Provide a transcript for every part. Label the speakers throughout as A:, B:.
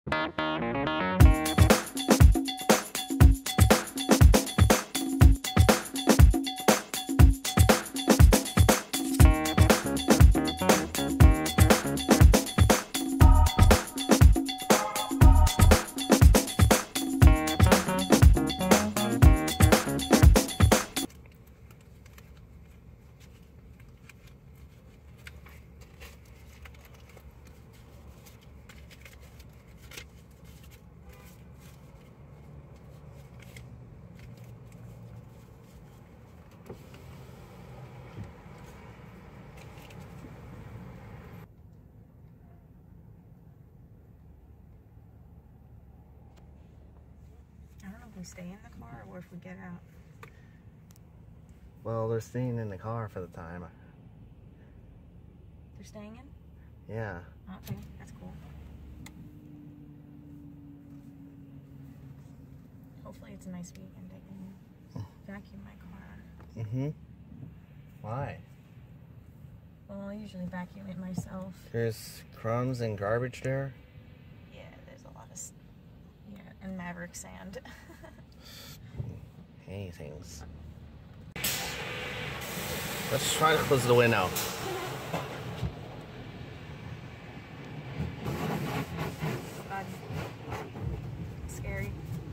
A: I don't know if we stay in the car or if we get out.
B: Well, they're staying in the car for the time.
A: They're staying in?
B: Yeah.
A: Okay, that's cool. Hopefully it's a nice weekend. I can vacuum my car.
B: Mm-hmm. Why?
A: Well, I usually vacuum it myself.
B: There's crumbs and garbage there.
A: Yeah, there's a lot of, and Maverick sand.
B: Hey, things. Let's try to close the window.
A: God, scary.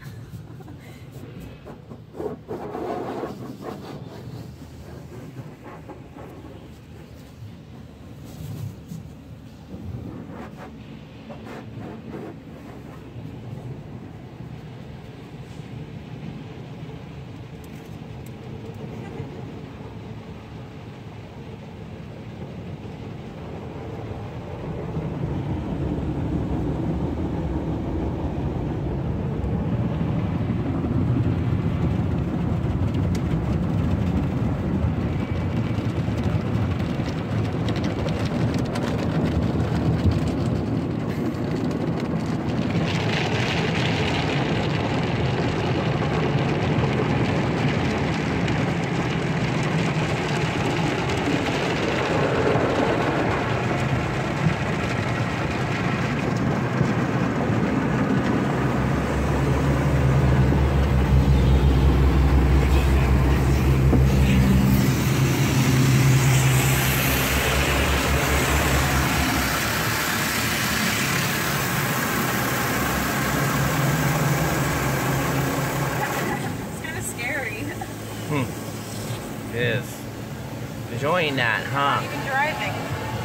B: It is. Enjoying that, huh?
A: Not even driving.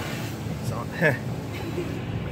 B: So,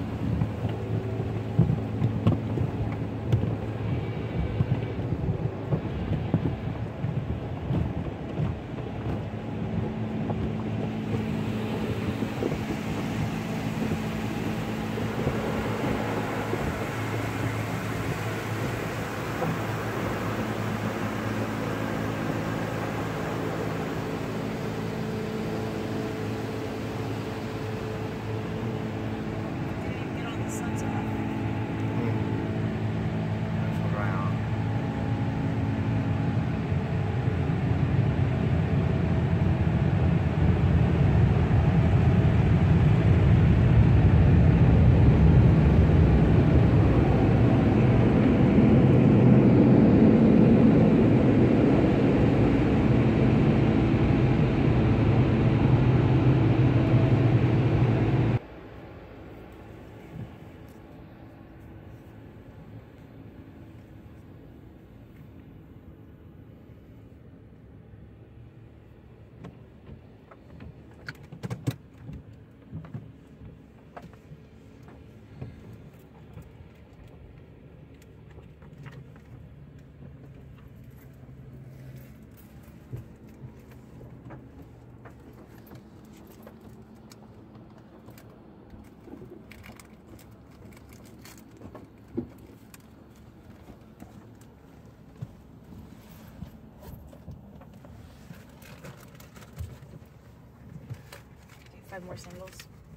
A: Five more singles.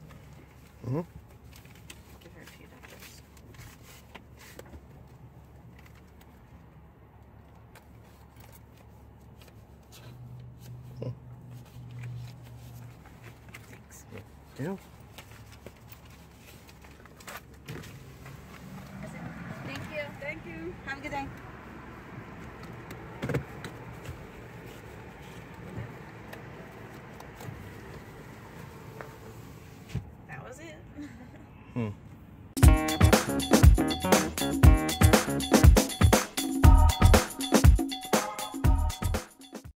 B: mm-hmm.
A: Give her a few dollars. Thanks.
B: Yeah.
A: Have a good day. That was it.